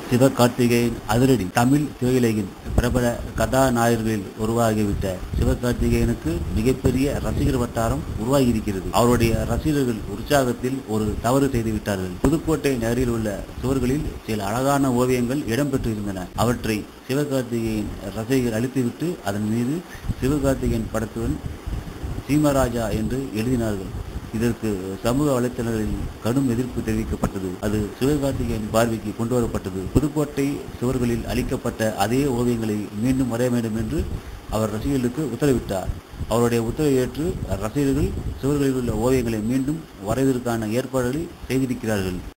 சிவகார்த்திகேயன் அதிரடி. தமிழ் திரையுலகின் பிரபல கதாநாயகர்களில் உருவாகிவிட்ட சிவகார்த்திகேயனுக்கு மிகப்பெரிய ரசிகர் வட்டாரம் உருவாகியிருக்கிறது. அவருடைய ரசிகர்கள் உற்சாகத்தில் ஒரு தவறு செய்துவிட்டார்கள். புதுக்கோட்டை நகரில் உள்ள சுவர்களில் சில அழகான ஓவியங்கள் இடம்பெற்றிருந்தன. அவற்றை சிவகார்த்திகேயன் ரசிகர்கள் அழித்துவிட்டு அதன் மீது சிவகார்த்திகேயன் படத்துடன் semaraja என்று எழுதினார்கள். இதற்கு சமூக வலைத்தளங்களில் கடும் எதிர்ப்பு தெரிவிக்கப்பட்டது. அது சிவகார்த்திகேயன் பார்வைக்கு கொண்டு வரப்பட்டது. புதுக்கோட்டை சுவர்களில் அளிக்கப்பட்ட அதே ஓவியங்களை மீண்டும் வரைய வேண்டும் என்று அவர் ரசிகர்களுக்கு உத்தரவிட்டார். அவருடைய உத்தரவை ஏற்று ரசிகர்கள் சுவர்களில் உள்ள ஓவியங்களை மீண்டும் வரைவதற்கான ஏற்பாடுகளை செய்திருக்கிறார்கள்.